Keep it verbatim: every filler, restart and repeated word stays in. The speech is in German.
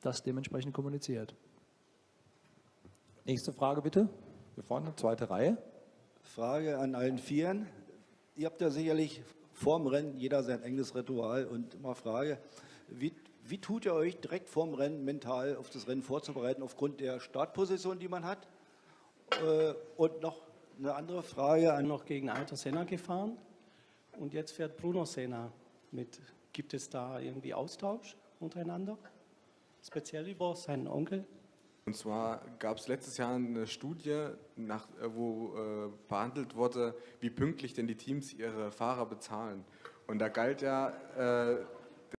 das dementsprechend kommuniziert. Nächste Frage bitte. Hier vorne, zweite Reihe. Frage an allen Vieren. Ihr habt ja sicherlich vorm Rennen jeder sein enges Ritual und immer Frage, wie, wie tut ihr euch direkt vorm Rennen mental auf das Rennen vorzubereiten aufgrund der Startposition, die man hat? Äh, und noch eine andere Frage an noch gegen Ayrton Senna gefahren und jetzt fährt Bruno Senna mit. Gibt es da irgendwie Austausch untereinander? Speziell über seinen Onkel? Und zwar gab es letztes Jahr eine Studie, nach, wo äh, behandelt wurde, wie pünktlich denn die Teams ihre Fahrer bezahlen. Und da galt ja, äh,